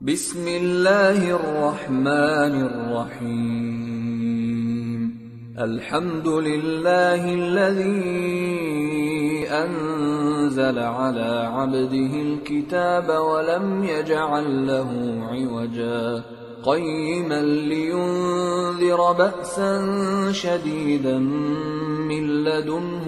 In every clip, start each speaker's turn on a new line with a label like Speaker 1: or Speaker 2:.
Speaker 1: بسم الله الرحمن الرحيم. الحمد لله الذي أنزل على عبده الكتاب ولم يجعل له عوجا قيما لينذر بأسا شديدا من لدنه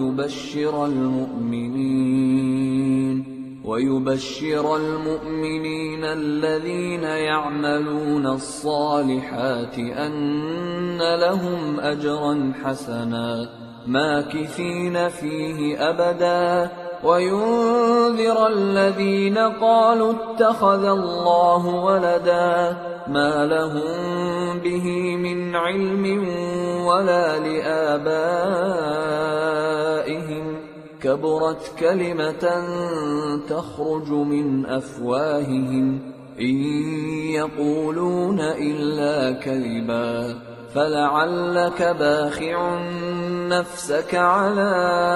Speaker 1: ويبشر المؤمنين الذين يعملون الصالحات أن لهم أجرا حسنا ماكثين فيه أبدا وينذر الذين قالوا اتخذ الله ولدا ما لهم به من علم ولا لآبائهم كبرت كلمة تخرج من أفواههم إن يقولون إلا كذبا فلعلك باخع نفسك على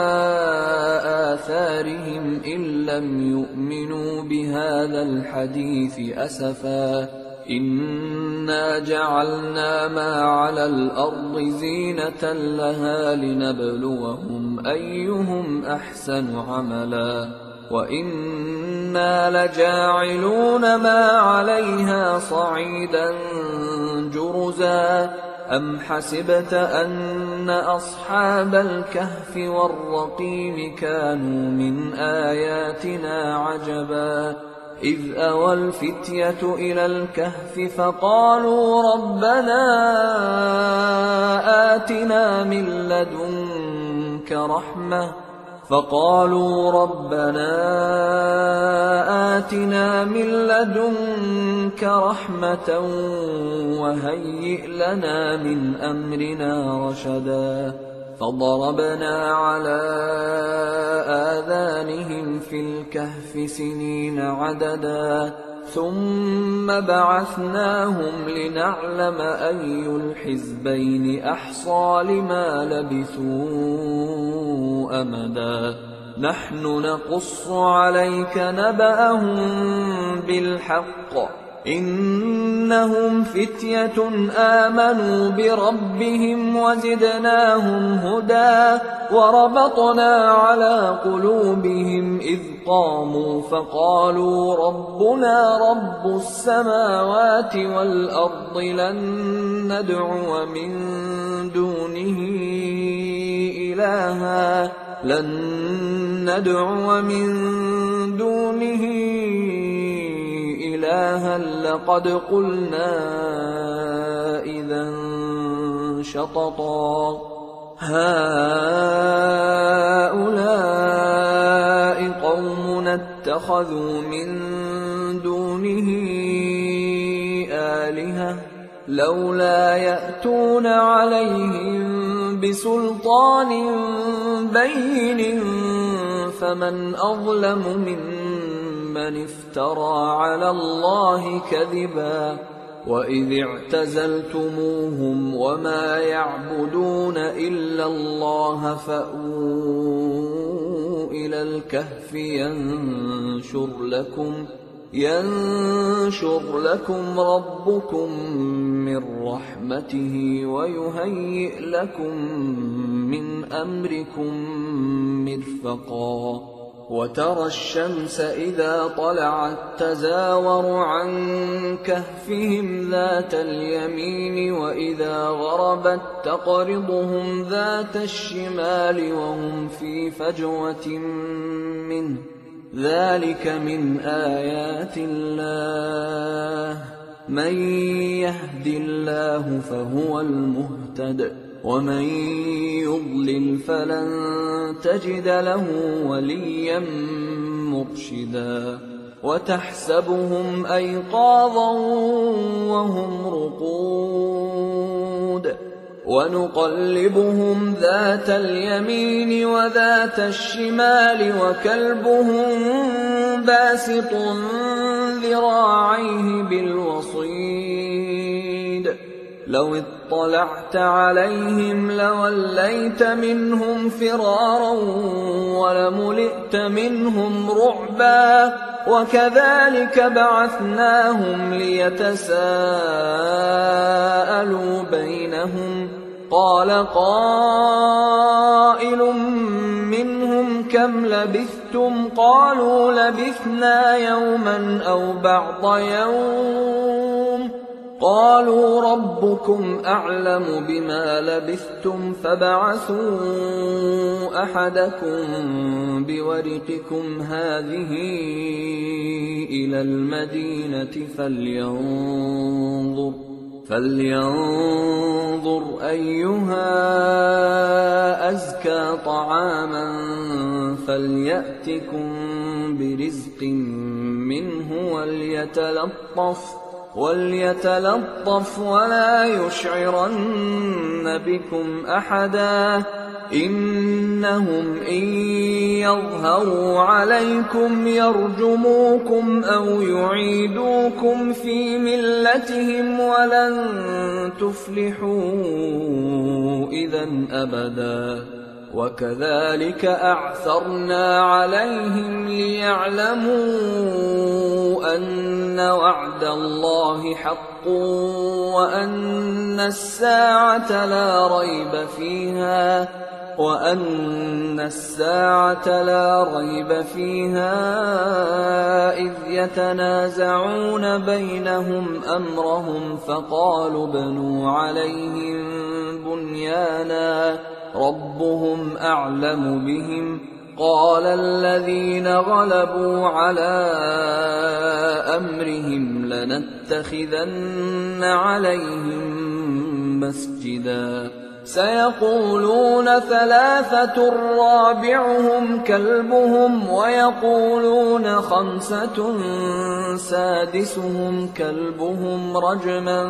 Speaker 1: آثارهم إن لم يؤمنوا بهذا الحديث أسفا إنا جعلنا ما على الأرض زينة لها لنبلوهم أيهم أحسن عملا وإنا لجاعلون ما عليها صعيدا جرزا أم حسبت أن أصحاب الكهف والرقيم كانوا من آياتنا عجبا إذ أوى الفتية إلى الكهف فقالوا ربنا آتنا من لدنك رحمة وهيئ لنا من أمرنا رشدا فضربنا على آذانهم في الكهف سنين عددا ثم بعثناهم لنعلم أي الحزبين أحصى لما لبثوا أمدا نحن نقص عليك نبأهم بالحق إنهم فتية آمنوا بربهم وزدناهم هدى وربطنا على قلوبهم إذ قاموا فقالوا ربنا رب السماوات والأرض لن ندعو من دونه إلها لقد قلنا إذا شططا هؤلاء قومنا اتخذوا من دونه آلهة لولا يأتون عليهم بسلطان بين فمن أظلم ممن افترى على الله كذبا وإذ اعتزلتموهم وما يعبدون إلا الله فأووا إلى الكهف ينشر لكم ربكم من رحمته ويهيئ لكم من أمركم مرفقا وترى الشمس إذا طلعت تزاور عن كهفهم ذات اليمين وإذا غربت تقرضهم ذات الشمال وهم في فجوة منه ذلك من آيات الله من يهد الله فهو المهتد ومن يضلل فلن تجد له وليا مرشدا وتحسبهم أيقاظا وهم رقود ونقلبهم ذات اليمين وذات الشمال وكلبهم باسط ذراعيه بالوصيد لو اطلعت عليهم لوليت منهم فرارا ولملئت منهم رعبا وكذلك بعثناهم ليتساءلوا بينهم قال قائل منهم كم لبثتم قالوا لبثنا يوما أو بعض يوم قالوا ربكم أعلم بما لبثتم فابعثوا أحدكم بورقكم هذه إلى المدينة فلينظر أيها أزكى طعاما فليأتكم برزق منه وليتلطف ولا يشعرن بكم أحدا إنهم إن يظهروا عليكم يرجموكم أو يعيدوكم في ملتهم ولن تفلحوا إذا أبدا وكذلك أعثرنا عليهم ليعلموا أن وعد الله حق وأن الساعة لا ريب فيها إذ يتنازعون بينهم أمرهم فقالوا ابنوا عليهم بنيانا ربهم أعلم بهم قال الذين غلبوا على أمرهم لنتخذن عليهم مسجدا سيقولون ثلاثة رابعهم كلبهم ويقولون خمسة سادسهم كلبهم رجما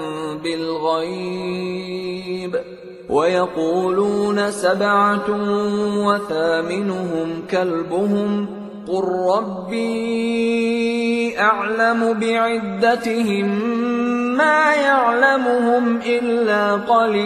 Speaker 1: بالغيب ويقولون سبعة وثامنهم كلبهم قل ربي أعلم بعدتهم ما يعلمهم إلا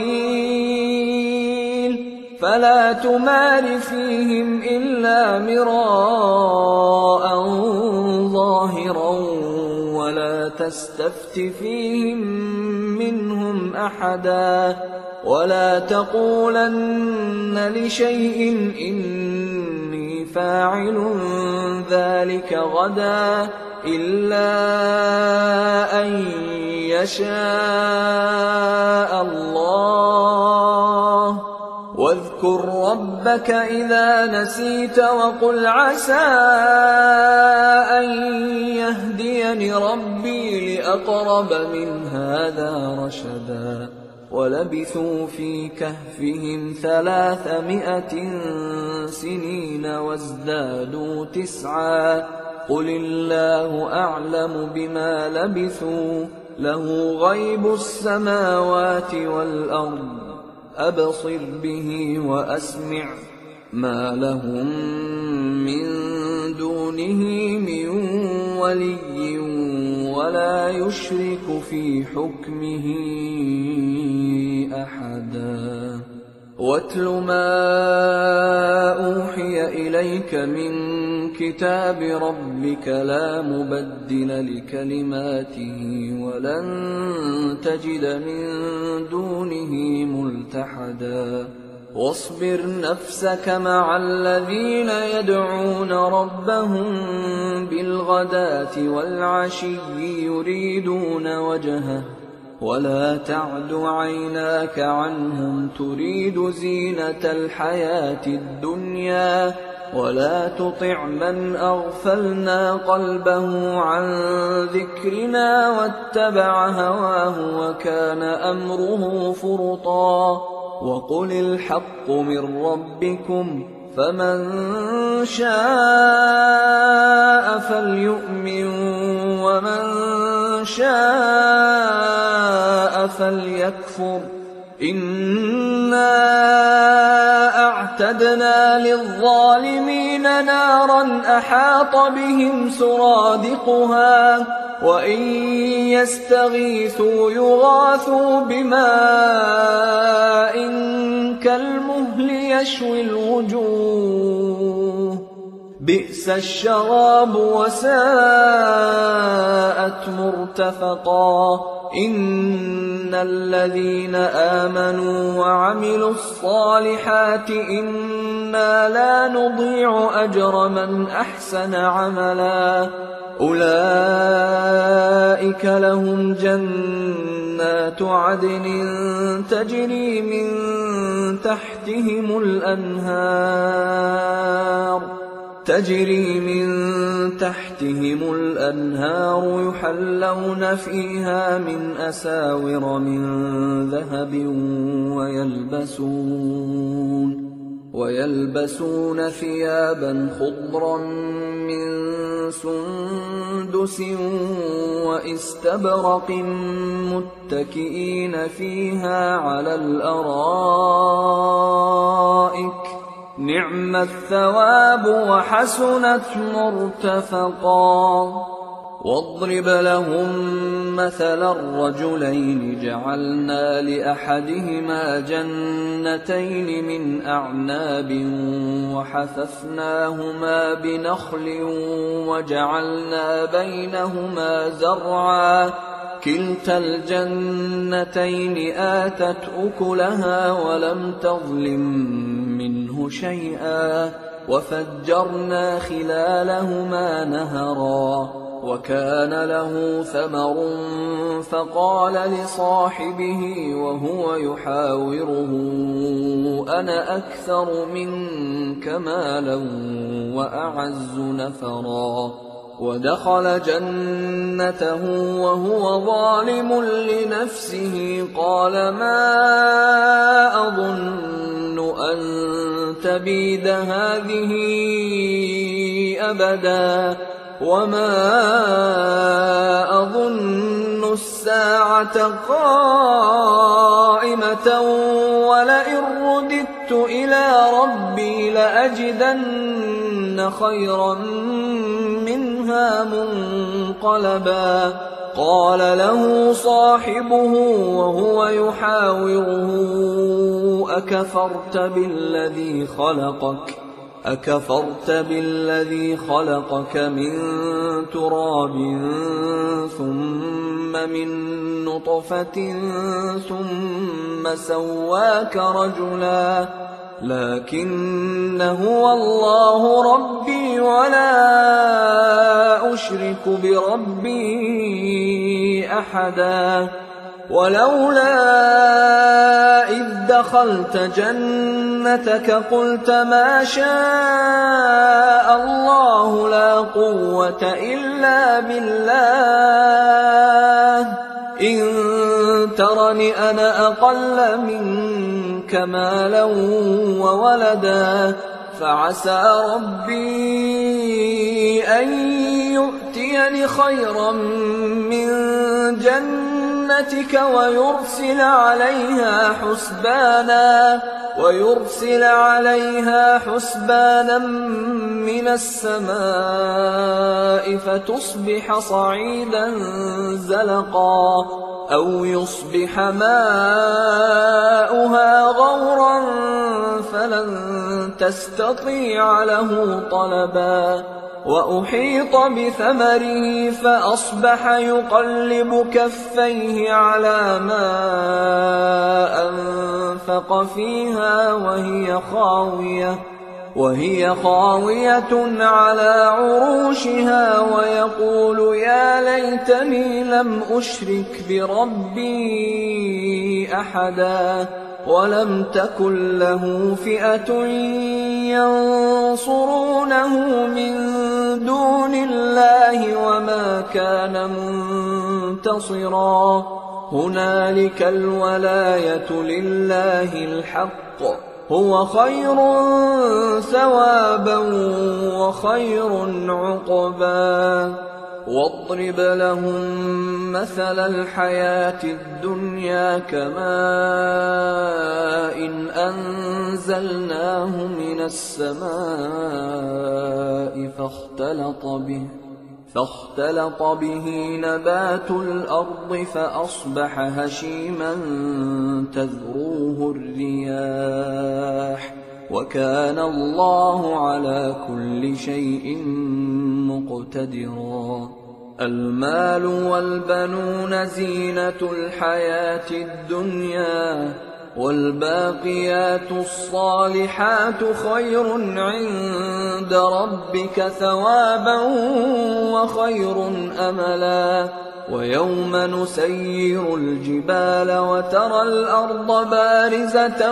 Speaker 1: قليل فلا تمار فيهم إلا مراء ظاهرا ولا تستفت فيهم منهم أحدا ولا تقولن لشيء إني فاعل ذلك غدا إلا أن يشاء الله واذكر ربك إذا نسيت وقل عسى أن يهديني ربي لأقرب من هذا رشدا ولبثوا في كهفهم 300 سنين وازدادوا 9 قل الله أعلم بما لبثوا له غيب السماوات والأرض أبصر به وأسمع ما لهم من دونه من ولي ولا يشرك في حكمه أحدا واتل ما أوحي إليك من كتاب ربك لا مبدل لكلماته ولن تجد من دونه ملتحدا واصبر نفسك مع الذين يدعون ربهم بالغداة والعشي يريدون وجهه ولا تعد عيناك عنهم تريد زينة الحياة الدنيا ولا تطع من أغفلنا قلبه عن ذكرنا واتبع هواه وكان أمره فرطا وقل الحق من ربكم فمن شاء فليؤمن ومن شاء فليكفر إنا أعتدنا للظالمين نارا أحاط بهم سرادقها وإن يستغيثوا يغاثوا بماء كالمهل يشوي الوجوه بئس الشراب وساءت مرتفقا إن الذين آمنوا وعملوا الصالحات إنا لا نضيع أجر من أحسن عملا أولئك لهم جنات عدن تجري من تحتهم الأنهار يحلون فيها من أساور من ذهب ويلبسون ثيابا خضرا من سندس واستبرق متكئين فيها على الأرائك نعم الثواب وحسنت مرتفقا واضرب لهم مثلا الرجلين جعلنا لأحدهما جنتين من أعناب وحففناهما بنخل وجعلنا بينهما زرعا كلتا الجنتين آتت أكلها ولم تظلم منه شيئا وفجرنا خلالهما نهرا وكان له ثمر فقال لصاحبه وهو يحاوره أنا أكثر منك مالا وأعز نفرا ودخل جنته وهو ظالم لنفسه قال ما أظن أن تبيد هذه أبدا وما أظن الساعة قائمة ولئن رددت إلى ربي لأجدن خيرا منها منقلبا قال له صاحبه وهو يحاوره أكفرت بالذي خلقك من تراب ثم من نطفة ثم سواك رجلا لكن هو الله ربي ولا أشرك بربي أحدا ولولا إذ دخلت جنتك قلت ما شاء الله لا قوة إلا بالله إن ترني أنا أقل منك مالا وولدا فعسى ربي أن يؤتيني خيرا من جنتك ويرسل عليها حسبانا من السماء فتصبح صعيدا زلقا أو يصبح ماؤها غورا فلن تستطيع له طلبا وأحيط بثمره فأصبح يقلب كفيه على ما أنفق فيها وهي خاوية على عروشها ويقول يا ليتني لم أشرك بربي أحدا ولم تكن له فئة ينصرونه من دون الله وما كان منتصرا هنالك الولاية لله الحق هو خير ثوابا وخير عقبا واضرب لهم مثل الحياة الدنيا كماء أنزلناه من السماء فاختلط به نبات الأرض فأصبح هشيما تذروه الرياح وكان الله على كل شيء مقتدرا. المال والبنون زينة الحياة الدنيا والباقيات الصالحات خير عند ربك ثوابا وخير أملا. ويوم نسير الجبال وترى الأرض بارزة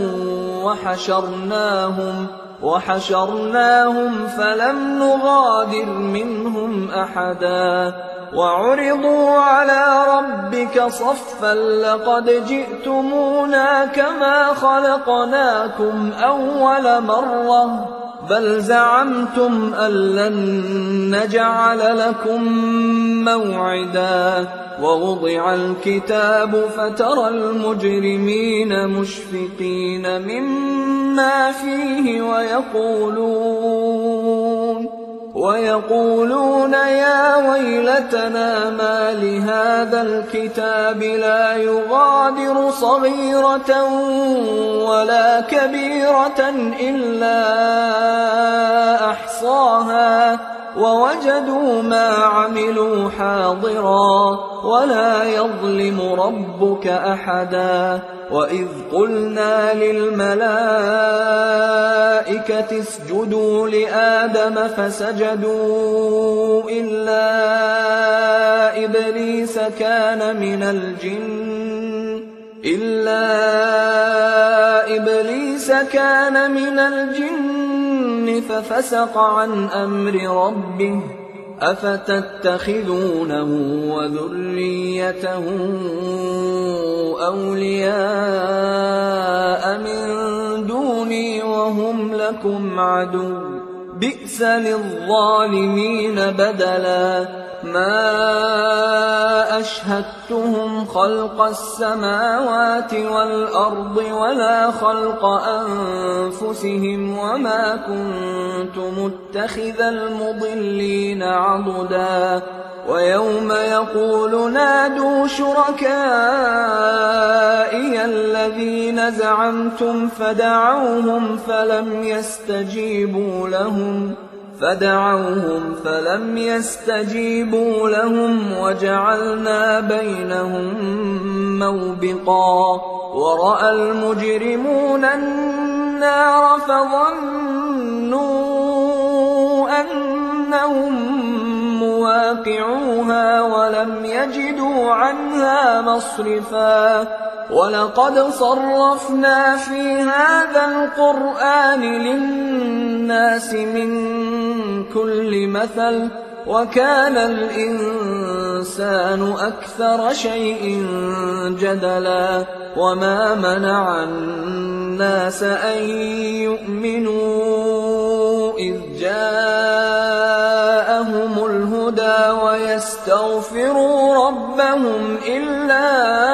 Speaker 1: وحشرناهم فلم نغادر منهم أحدا وعرضوا على ربك صفا لقد جئتمونا كما خلقناكم أول مرة بل زعمتم أن لن نجعل لكم موعدا. ووضع الكتاب فترى المجرمين مشفقين مما فيه ويقولون يا ويلتنا ما لهذا الكتاب لا يغادر صغيرة ولا كبيرة إلا أحصاها ووجدوا ما عملوا حاضرا ولا يظلم ربك أحدا. وإذ قلنا للملائكة اسجدوا لآدم فسجدوا إلا إبليس كان من الجن ففسق عن أمر ربه أفتتخذونه وذريته أولياء من دوني وهم لكم عدو بئس للظالمين بدلا. ما أشهدتهم خلق السماوات والأرض ولا خلق أنفسهم وما كنت متخذ المضلين عضدا. ويوم يقول نادوا شركائي الذين زعمتم فدعوهم فلم يستجيبوا لهم وجعلنا بينهم موبقا. ورأى المجرمون النار فظنوا أنهم مواقعوها ولم يجدوا عنها مصرفا. ولقد صرفنا في هذا القرآن للناس من كل مثل وكان الإنسان أكثر شيء جدلا. وما منع الناس أن يؤمنوا إذ جاءهم الهدى ويستغفروا ربهم إلا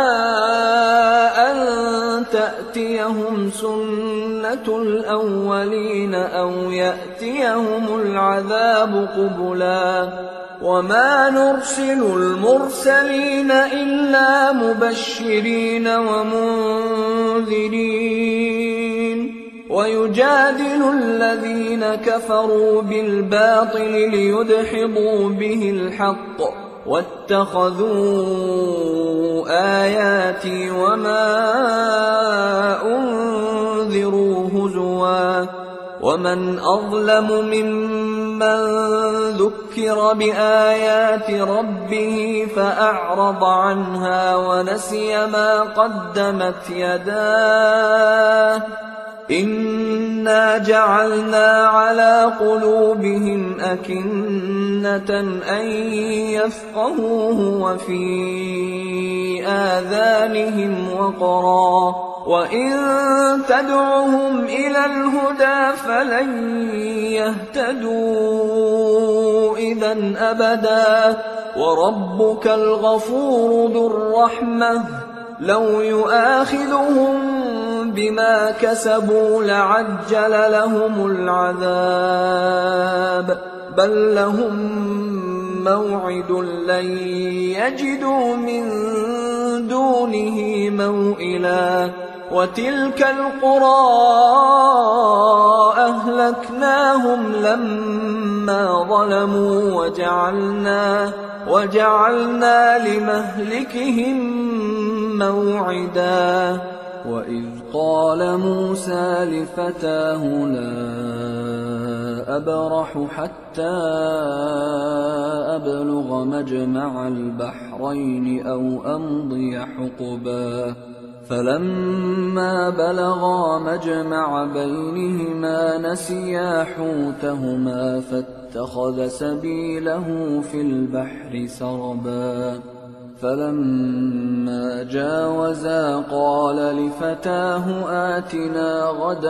Speaker 1: أن تأتيهم سنة الأولين أو يأتيهم العذاب قبلا. وما نرسل المرسلين إلا مبشرين ومنذرين ويجادل الذين كفروا بالباطل ليدحضوا به الحق واتخذوا آياتي وما أنذروا هزوا. ومن أظلم ممن ذكر بآيات ربه فأعرض عنها ونسي ما قدمت يداه إنا جعلنا على قلوبهم أكنة أن يفقهوه وفي آذانهم وقرا وإن تدعهم إلى الهدى فلن يهتدوا إذا أبدا. وربك الغفور ذو الرحمة لو يؤاخذهم بما كسبوا لعجل لهم العذاب بل لهم موعد لن يجدوا من دونه موئلا وتلك القرى أهلكناهم لما ظلموا وجعلنا لمهلكهم موعدا وإذ قال موسى لفتاه لا أبرح حتى أبلغ مجمع البحرين أو أمضي حقبا فلما بلغا مجمع بينهما نسيا حوتهما فاتخذ سبيله في البحر سربا فلما جاوزا قال لفتاه آتنا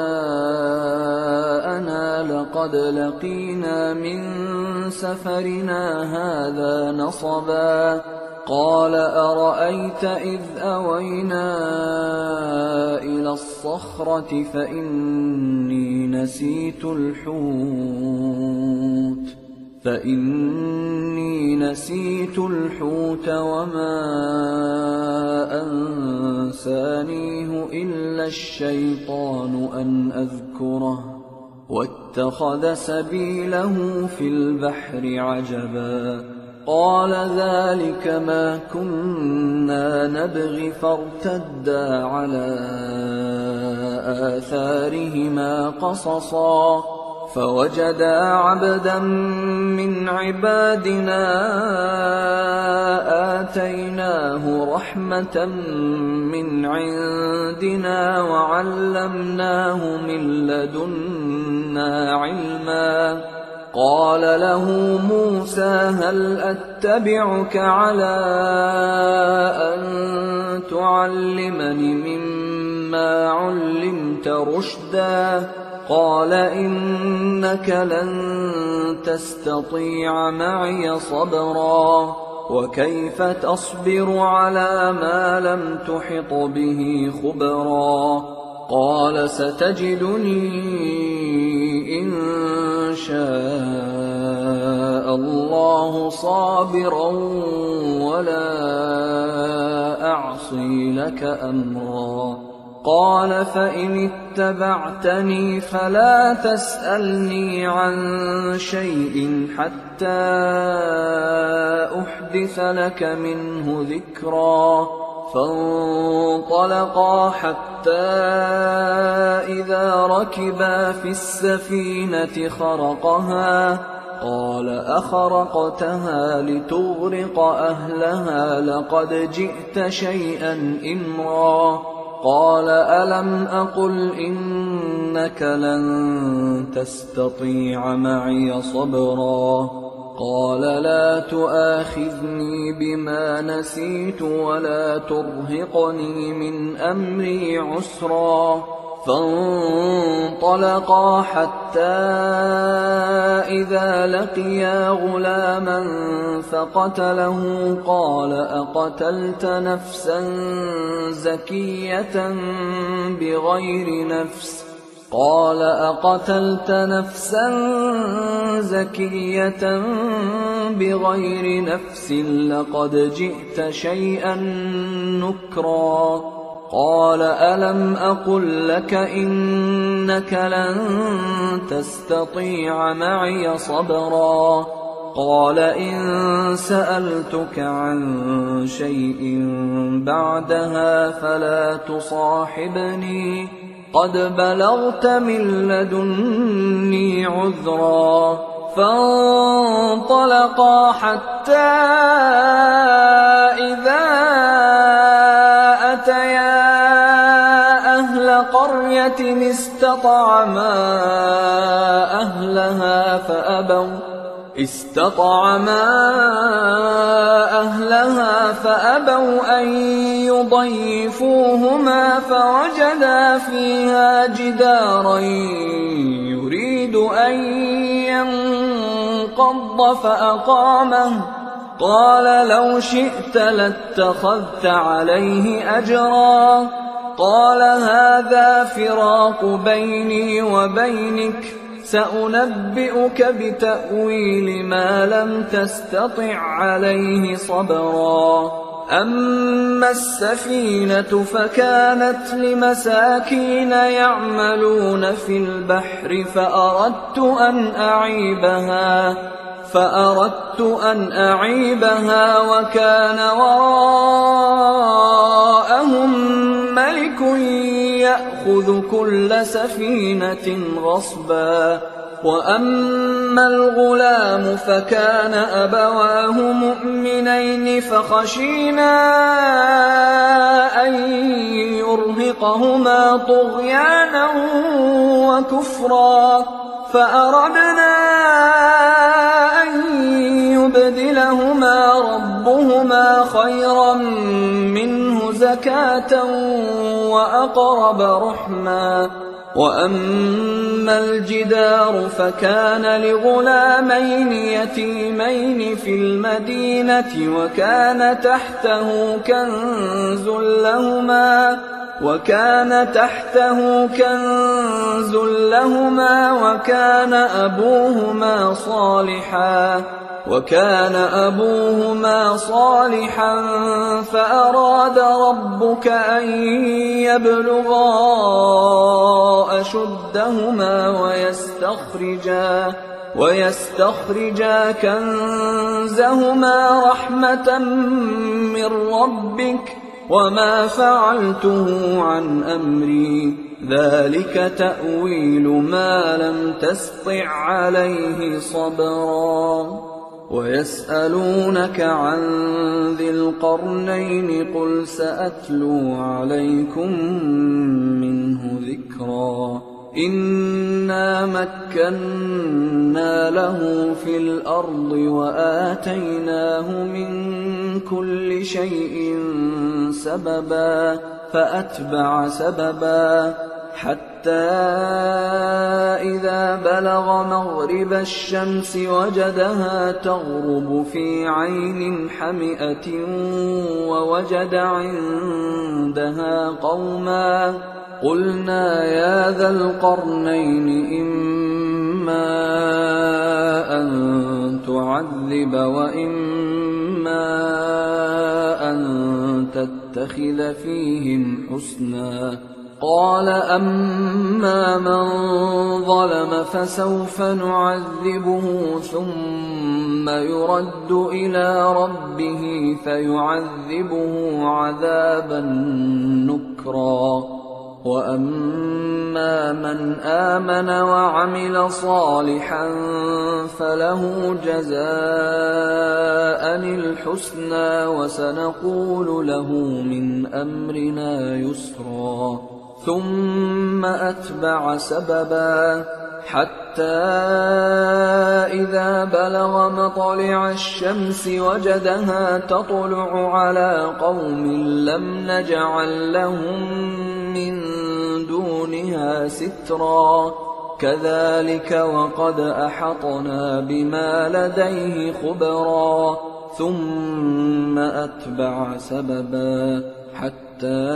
Speaker 1: غداءنا لقد لقينا من سفرنا هذا نصبا قال أرأيت إذ أوينا إلى الصخرة فإني نسيت الحوت وما أنسانيه إلا الشيطان أن أذكره واتخذ سبيله في البحر عجبا قال ذلك ما كنا نبغي فارتدا على آثارهما قصصا فوجدا عبدا من عبادنا آتيناه رحمة من عندنا وعلمناه من لدنا علما قال له موسى هل أتبعك على أن تعلمني مما علمت رشدا قال إنك لن تستطيع معي صبرا وكيف تصبر على ما لم تحط به خبرا قال ستجدني إن شاء الله صابرا ولا أعصي لك أمرا قال فإن اتبعتني فلا تسألني عن شيء حتى أحدث لك منه ذكرا فانطلقا حتى إذا ركبا في السفينة خرقها قال أخرقتها لتغرق أهلها لقد جئت شيئا إمرا قال ألم أقل إنك لن تستطيع معي صبرا قال لا تؤاخذني بما نسيت ولا ترهقني من أمري عسرا فانطلقا حتى إذا لقيا غلاما فقتله قال أقتلت نفسا زكية بغير نفس لقد جئت شيئا نكرا قال ألم أقل لك إنك لن تستطيع معي صبرا قال إن سألتك عن شيء بعدها فلا تصاحبني قد بلغت من لدني عذرا فانطلقا حتى إذا أتيا أهل قرية استطعما أهلها فأبوا أن يضيفوهما فوجدا فيها جدارا يريد أن ينقض فأقامه قال لو شئت لاتخذت عليه أجرا قال هذا فراق بيني وبينك سأنبئك بتأويل ما لم تستطع عليه صبرا أما السفينة فكانت لمساكين يعملون في البحر فأردت أن أعيبها وكان وراءهم ملك يأخذ كل سفينة غصبا وأما الغلام فكان أبواه مؤمنين فخشينا أن يرهقهما طغيانا وكفرا فأردنا أن يبدلهما ربهما خيرا منه زكاة وأقرب رحما وأما الجدار فكان لغلامين يتيمين في المدينة وكان تحته كنز لهما وكان أبوهما صالحا فأراد ربك أن يبلغا أشدهما ويستخرجا كنزهما رحمة من ربك وما فعلته عن أمري ذلك تأويل ما لم تسطع عليه صبرا ويسألونك عن ذي القرنين قل سأتلو عليكم منه ذكرا إنا مكنا له في الأرض وآتيناه من كل شيء سببا فأتبع سببا حتى إذا بلغ مغرب الشمس وجدها تغرب في عين حمئة ووجد عندها قوما قلنا يا ذا القرنين إما أن تعذب وإما أن تتخذ فيهم حسنا قال أما من ظلم فسوف نعذبه ثم يرد إلى ربه فيعذبه عذابا نكرا وأما من آمن وعمل صالحا فله جزاء الحسنى وسنقول له من أمرنا يسرا ثم أتبع سببا حتى إذا بلغ مطلع الشمس وجدها تطلع على قوم لم نجعل لهم من دونها سترا كذلك وقد أحطنا بما لديه خبرا ثم أتبع سببا حتى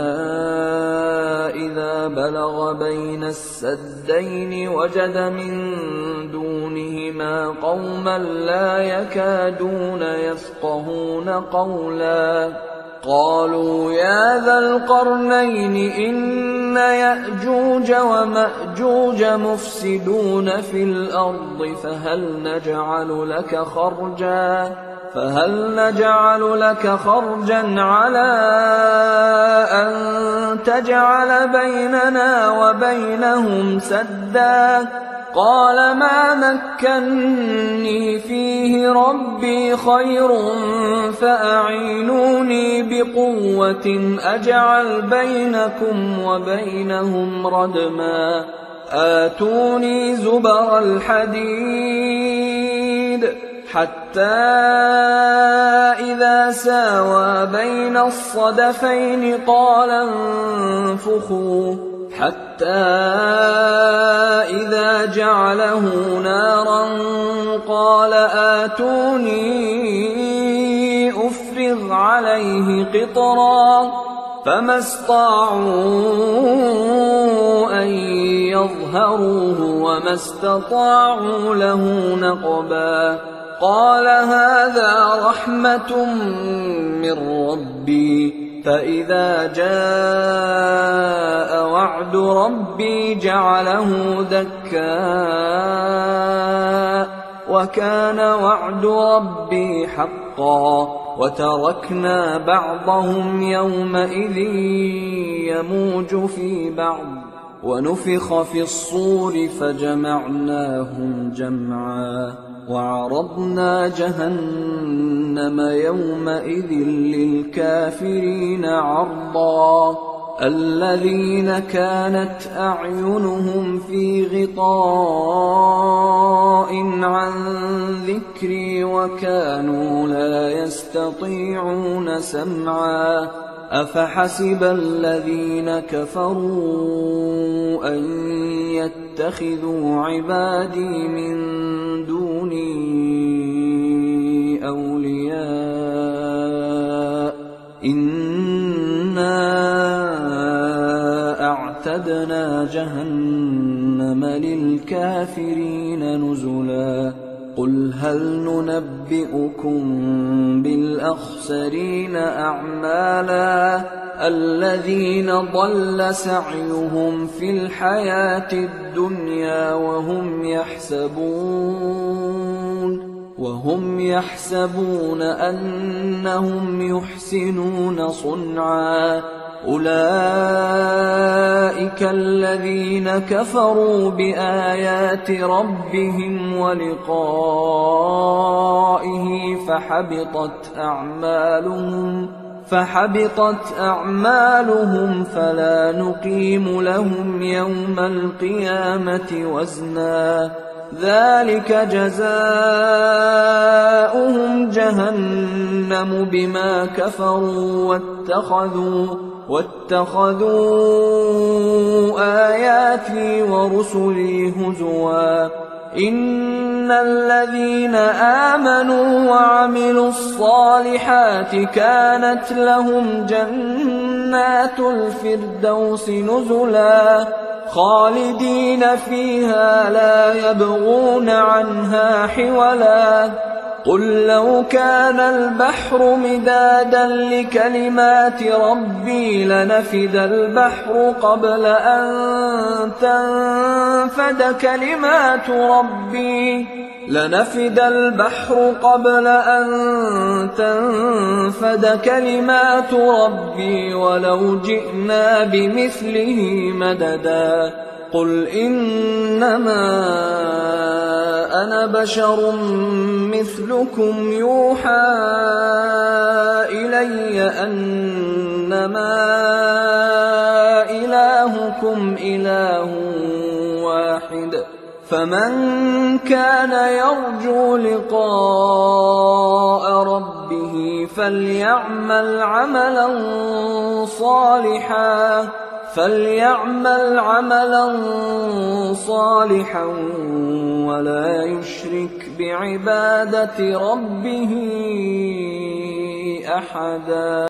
Speaker 1: إذا بلغ بين السدين وجد من دونهما قوما لا يكادون يفقهون قولا قالوا يا ذا القرنين إن يأجوج ومأجوج مفسدون في الأرض فهل نجعل لك خرجا على أن تجعل بيننا وبينهم سدا قال ما مكني فيه ربي خير فأعينوني بقوة أجعل بينكم وبينهم ردما آتوني زبر الحديد حتى إذا ساوى بين الصدفين قال انفخوا حتى إذا جعله نارا قال آتوني أفرغ عليه قطرا فما استطاعوا أن يظهروه وما استطاعوا له نقبا قال هذا رحمة من ربي فإذا جاء وعد ربي جعله دكا وكان وعد ربي حقا وتركنا بعضهم يومئذ يموج في بعض ونفخ في الصور فجمعناهم جمعا وعرضنا جهنم يومئذ للكافرين عرضا الذين كانت أعينهم في غطاء عن ذكري وكانوا لا يستطيعون سمعا أفحسب الذين كفروا أن يتخذوا عبادي من دوني أولياء إنا أعتدنا جهنم للكافرين نزلا قل هل ننبئكم بالأخسرين أعمالا الذين ضل سعيهم في الحياة الدنيا وهم يحسبون أنهم يحسنون صنعا أولئك الذين كفروا بآيات ربهم ولقائه فحبطت أعمالهم فلا نقيم لهم يوم القيامة وزنا ذلك جزاؤهم جهنم بما كفروا واتخذوا آياتي ورسلي هزوا إن الذين آمنوا وعملوا الصالحات كانت لهم جنات الفردوس نزلا خالدين فيها لا يبغون عنها حولا قل لو كان البحر مدادا لكلمات ربي لنفد البحر قبل أن تنفد كلمات ربي ولو جئنا بمثله مددا قل إنما أنا بشر مثلكم يوحى إلي أنما إلهكم إله واحد فمن كان يرجو لقاء ربه فليعمل عملا صالحا ولا يشرك بعبادة ربه أحدا.